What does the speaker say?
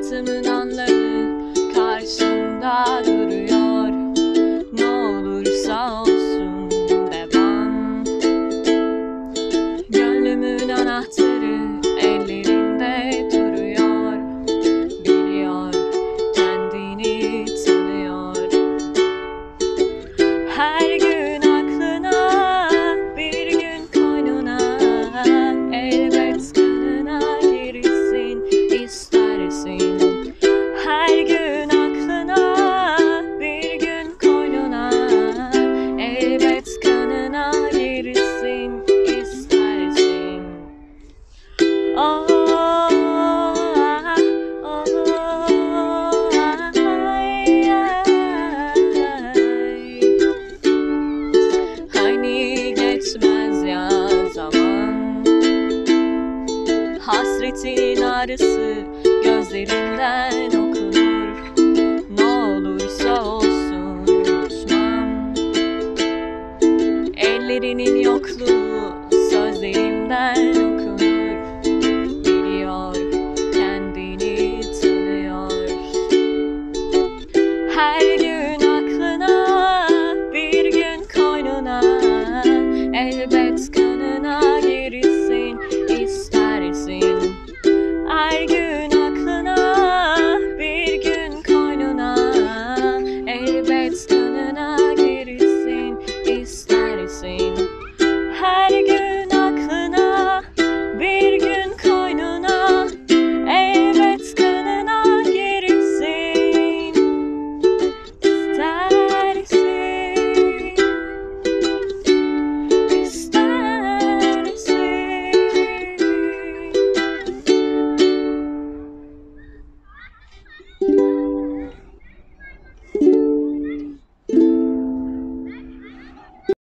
hayatımın anlamı karşımda duruyor. Ne olursa olsun devam. Gönlümün anahtarı ellerinde duruyor. Biliyor, kendini tanıyor. Her gün aklına, bir gün koynuna, elbet kanına girsin istersin. Her gün aklına, bir gün koynuna, elbet kanına girsin istersin. Oh, Hani geçmez ya zaman, hasretin ağrısı gözlerinden okunur. Ne olursa olsun unutmam, ellerinin yokluğu